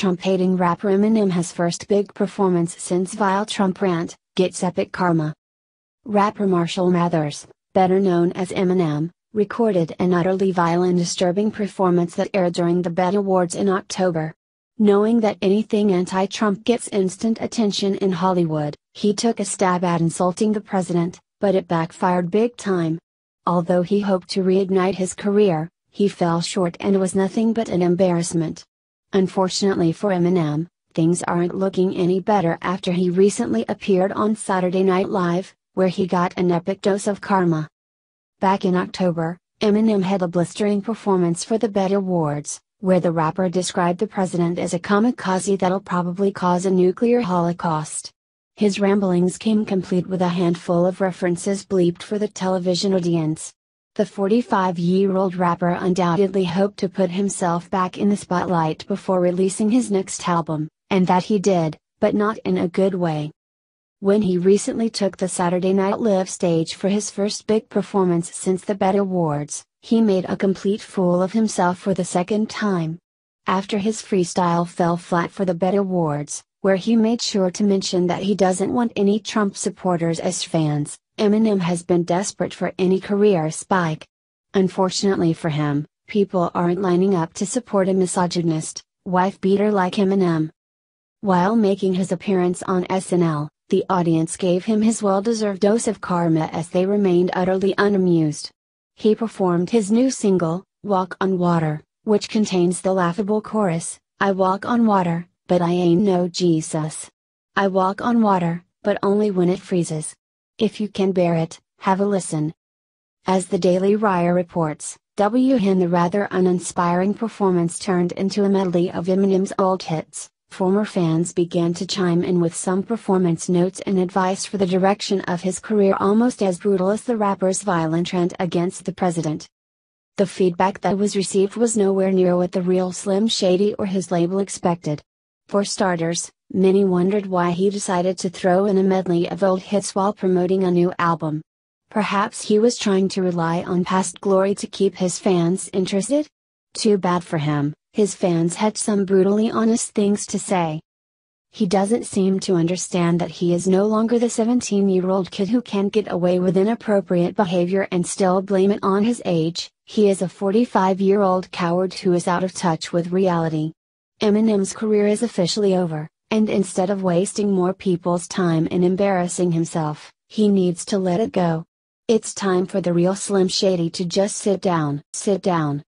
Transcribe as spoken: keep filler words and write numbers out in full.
Trump-hating rapper Eminem has first big performance since vile Trump rant, gets epic karma. Rapper Marshall Mathers, better known as Eminem, recorded an utterly vile and disturbing performance that aired during the B E T Awards in October. Knowing that anything anti-Trump gets instant attention in Hollywood, he took a stab at insulting the president, but it backfired big time. Although he hoped to reignite his career, he fell short and was nothing but an embarrassment. Unfortunately for Eminem, things aren't looking any better after he recently appeared on Saturday Night Live, where he got an epic dose of karma. Back in October, Eminem had a blistering performance for the B E T Awards, where the rapper described the president as a kamikaze that'll probably cause a nuclear holocaust. His ramblings came complete with a handful of references bleeped for the television audience. The forty-five-year-old rapper undoubtedly hoped to put himself back in the spotlight before releasing his next album, and that he did, but not in a good way. When he recently took the Saturday Night Live stage for his first big performance since the B E T Awards, he made a complete fool of himself for the second time. After his freestyle fell flat for the B E T Awards, where he made sure to mention that he doesn't want any Trump supporters as fans, Eminem has been desperate for any career spike. Unfortunately for him, people aren't lining up to support a misogynist, wife-beater like Eminem. While making his appearance on S N L, the audience gave him his well-deserved dose of karma as they remained utterly unamused. He performed his new single, Walk on Water, which contains the laughable chorus, "I walk on water, but I ain't no Jesus. I walk on water, but only when it freezes. If you can bear it, have a listen." As the Daily Wire reports, W N the rather uninspiring performance turned into a medley of Eminem's old hits. Former fans began to chime in with some performance notes and advice for the direction of his career almost as brutal as the rapper's violent rant against the president. The feedback that was received was nowhere near what the real Slim Shady or his label expected. For starters, many wondered why he decided to throw in a medley of old hits while promoting a new album. Perhaps he was trying to rely on past glory to keep his fans interested? Too bad for him. His fans had some brutally honest things to say. He doesn't seem to understand that he is no longer the seventeen-year-old kid who can get away with inappropriate behavior and still blame it on his age. He is a forty-five-year-old coward who is out of touch with reality. Eminem's career is officially over, and instead of wasting more people's time in embarrassing himself, he needs to let it go. It's time for the real Slim Shady to just sit down. Sit down.